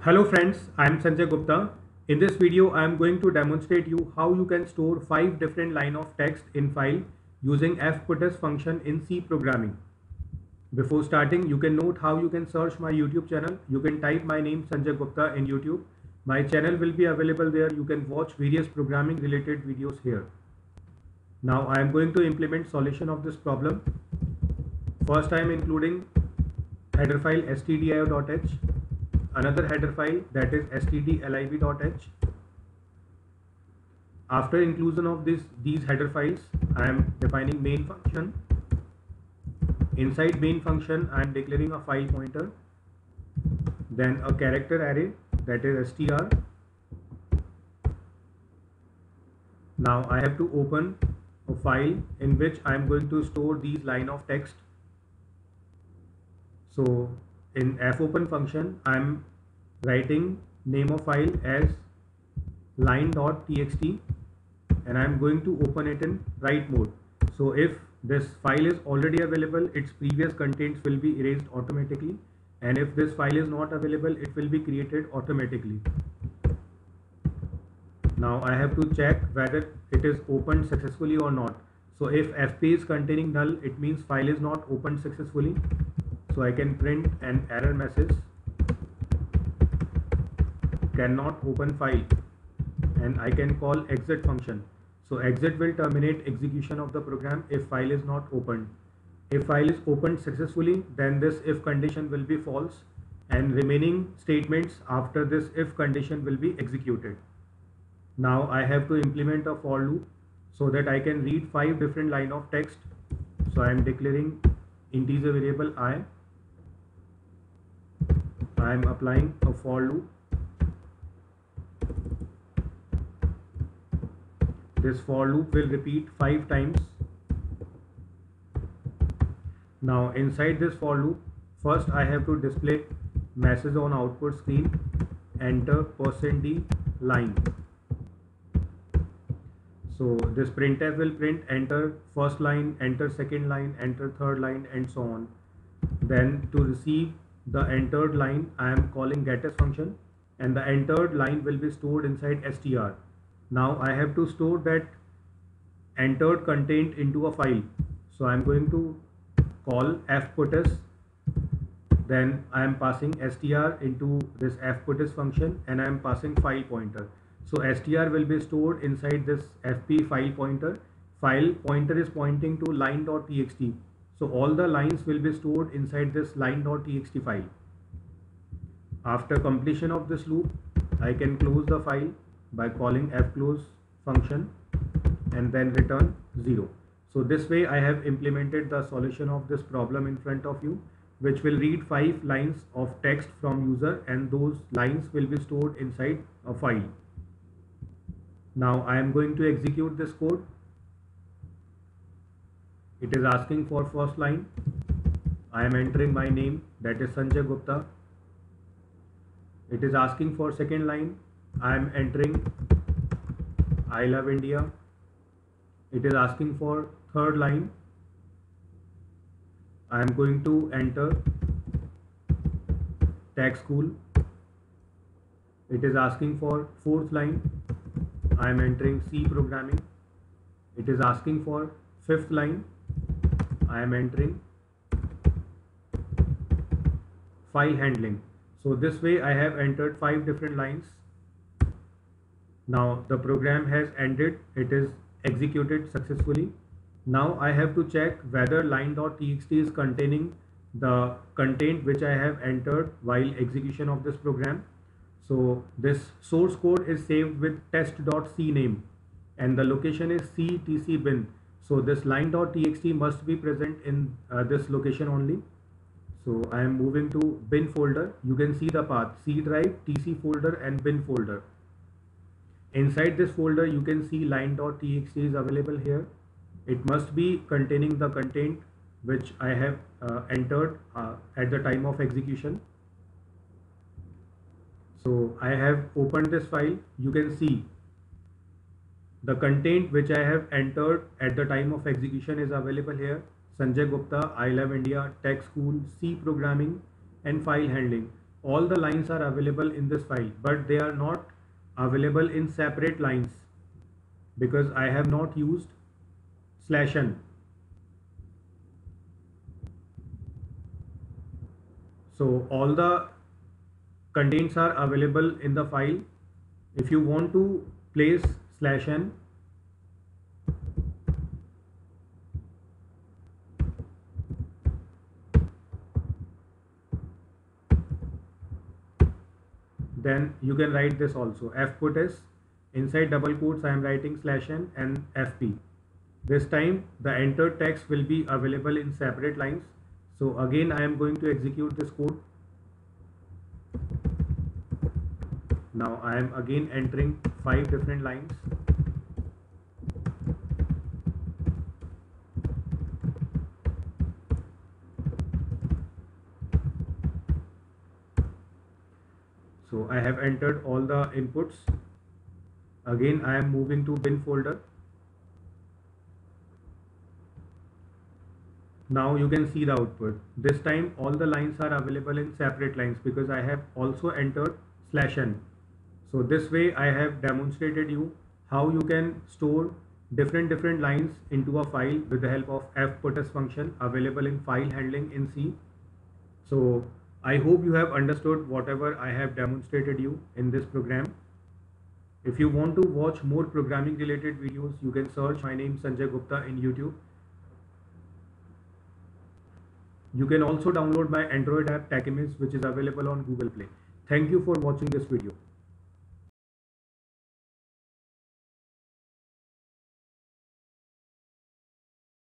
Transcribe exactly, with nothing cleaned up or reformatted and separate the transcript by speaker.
Speaker 1: Hello friends, I am Sanjay Gupta. In this video, I am going to demonstrate you how you can store five different line of text in file using fputs function in C programming. Before starting, you can note how you can search my YouTube channel. You can type my name Sanjay Gupta in YouTube. My channel will be available there. You can watch various programming related videos here. Now I am going to implement solution of this problem. First, I am including header file stdio.h, another header file that is stdlib.h. After inclusion of this these header files, I am defining main function. Inside main function, I am declaring a file pointer, then a character array that is str. Now I have to open a file in which I am going to store these line of text. So in fopen function, I am writing name of file as line.txt and I am going to open it in write mode. So if this file is already available, its previous contents will be erased automatically, and if this file is not available, it will be created automatically. Now I have to check whether it is opened successfully or not. So if fp is containing null, it means file is not opened successfully. So I can print an error message, cannot open file, and I can call exit function. So exit will terminate execution of the program if file is not opened. If file is opened successfully, then this if condition will be false and remaining statements after this if condition will be executed. Now I have to implement a for loop so that I can read five different line of text. So I am declaring integer variable I. I am applying a for loop. This for loop will repeat five times. Now inside this for loop, first I have to display message on output screen, enter percent d line. So this printf will print enter first line, enter second line, enter third line, and so on. Then to receive the entered line, I am calling getters function, and the entered line will be stored inside str. Now I have to store that entered content into a file. So I am going to call fputs, then I am passing str into this fputs function, and I am passing file pointer. So str will be stored inside this fp file pointer. File pointer is pointing to line.txt. So all the lines will be stored inside this line.txt file. After completion of this loop, I can close the file by calling fclose function and then return zero. So this way I have implemented the solution of this problem in front of you, which will read five lines of text from user, and those lines will be stored inside a file. Now I am going to execute this code. It is asking for first line. I am entering my name, that is Sanjay Gupta. It is asking for second line. I am entering I love India. It is asking for third line. I am going to enter tech school. It is asking for fourth line. I am entering C programming. It is asking for fifth line. I am entering file handling. So this way I have entered five different lines. Now the program has ended. It is executed successfully. Now I have to check whether line.txt is containing the content which I have entered while execution of this program. So this source code is saved with test.c name and the location is ctcbin. So this line.txt must be present in uh, this location only. So I am moving to bin folder. You can see the path C drive, tc folder, and bin folder. Inside this folder you can see line.txt is available here. It must be containing the content which I have uh, entered uh, at the time of execution. So I have opened this file. You can see the content which I have entered at the time of execution is available here. Sanjay Gupta, I love India, tech school, C programming, and file handling. all the lines are available in this file, but they are not available in separate lines because I have not used slash n. So all the contents are available in the file. If you want to place slash n, then you can write this also. Fputs, inside double quotes I am writing slash n and fp. This time the entered text will be available in separate lines. So again I am going to execute this code. Now I am again entering five different lines. So I have entered all the inputs. Again I am moving to bin folder. Now you can see the output. This time all the lines are available in separate lines because I have also entered slash n. So this way I have demonstrated you how you can store different different lines into a file with the help of fputs function available in file handling in C. So I hope you have understood whatever I have demonstrated you in this program. If you want to watch more programming related videos, you can search my name Sanjay Gupta in YouTube. You can also download my Android app TechImage, which is available on Google Play. Thank you for watching this video.